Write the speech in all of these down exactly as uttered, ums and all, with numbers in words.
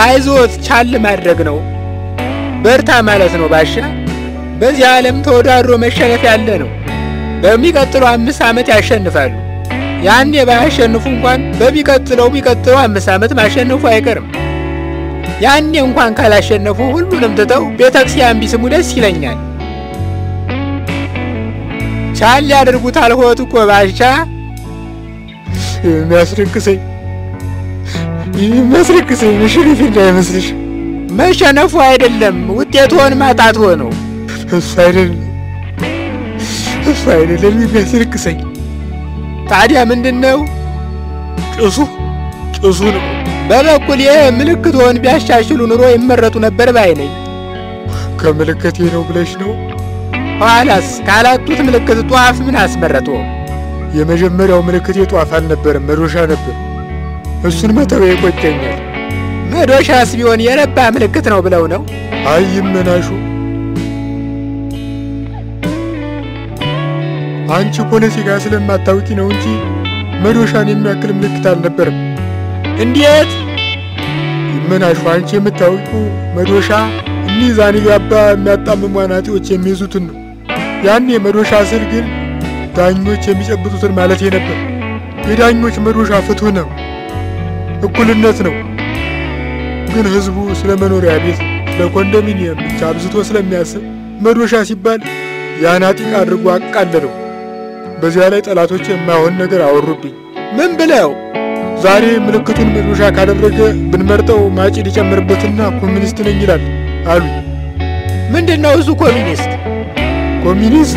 አይዞት ቻል ማድረግ ነው በርታ ማለት ነው ባሻ በዚህ ዓለም ተወዳድሮ መሸነፍ ያለ ነው በሚቀጥለው አምስት ዓመት ያሸንፋሉ ያኔ ባያሸንፉ እንኳን በሚቀጥለው ሚቀጥለው አምስት ዓመት ማሸነፉ አይቀርም ያኔ እንኳን ካላሸነፉ ሁሉንም ተተው ቤተክርስቲያን ቢስሙ ደስ ይለኛል ቻል ያድርጉታል ሆት እኮ ባሻ የሚያስረክሰኝ የሚያስረክሰኝ መሸነፍ እንዳይመስልሽ መሸነፉ አይደለም ውጤቱን ማጣት ሆነው እሱ አይደለም እሱ አይደለም የሚያስረክሰኝ ታዲያ ምንድነው ጭሱ ጭሱ ነው በበኩል የምልክቱን ቢያሻሽሉ ኑሮ ይመረጡ ነበር ባይነኝ ከምልክቴ ነው ብለሽ ነው ኋላስ ካላጡት ምልክት ጧፍ ምን አስመረጠው የመጀመሪያው ምልክቴ ጧፍ አልነበረም መዶሻ ነበር እሱን መተው ይቆጨኛል መዶሻስ ቢሆን የረባ ምልክት ነው ብለው ነው አይመናሹ አንቺ ፖለቲካ ስለማታውቂ ነው እንጂ መዶሻን የሚያክል ምልክት አልነበረም እንዴት ይመናሹ አንቺ የምታውቂው መዶሻ ሚዛን ያባ የሚያጣምሙ አናጢዎች የሚይዙትን ነው ያኔ መዶሻ ስል ግን ዳኞች የሚጨብጡትን ማለት ነበር የዳኞች መዶሻ ፍትህ ነው እኩልነት ነው ግን ህዝቡ ስለመኖሪያ ቤት ለኮንዶሚኒየም ብቻ አብዝቶ ስለሚያስብ መዶሻ ሲባል ያናጢቅ አድርጎ አቃለለው በዚያ ላይ ጠላቶች የማይሆን ነገር አወሩብኝ ምን ብለው ዛሬ ምልክቱን መዶሻ ካደረገ ብንመርጠው ማጭድ ይጨምርበትና ኮሚኒስት ነኝ ይላል አሉ ምንድነው እሱ ኮሚኒስት ኮሚኒስት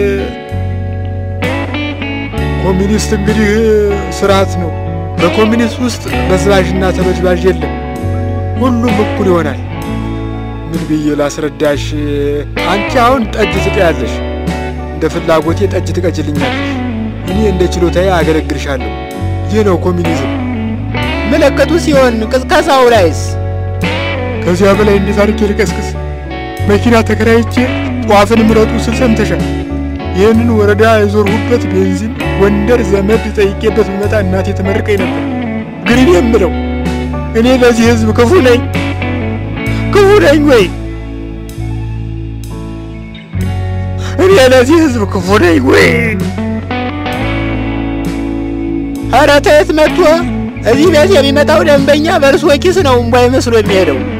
ኮሚኒስት እንግዲህ ስርዓት ነው በኮሚኒስት ውስጥ በዝባዥና ተበዝባዥ የለም ሁሉም እኩል ይሆናል ምን ብዬ ላስረዳሽ አንቺ አሁን ጠጅ ትጠያለሽ እንደ ፍላጎቴ ጠጅ ትቀጅልኛለሽ እኔ እንደ ችሎታዬ አገለግልሻለሁ ይህ ነው ኮሚኒዝም ምልክቱ ሲሆን ቅስቀሳው ላይስ ከዚያ በላይ እንዴት አድርጌ ልቀስቅስ መኪና ተከራይቼ ጧፍን ምረጡ ስል ሰምተሻል ይህንን ወረዳ የዞርሁበት ቤንዚን ወንደር ዘመድ ጠይቄበት በመጣ እናቴ ተመርቀኝ ነበር ግን እኔ የምለው እኔ ለዚህ ህዝብ ክፉ ነኝ ክፉ ነኝ ወይ እኔ ለዚህ ህዝብ ክፉ ነኝ ወይ ኧረ ተየት መጥቶ እዚህ ቤት የሚመጣው ደንበኛ በእርሶ ኪስ ነው እምቧይ መስሎ የሚሄደው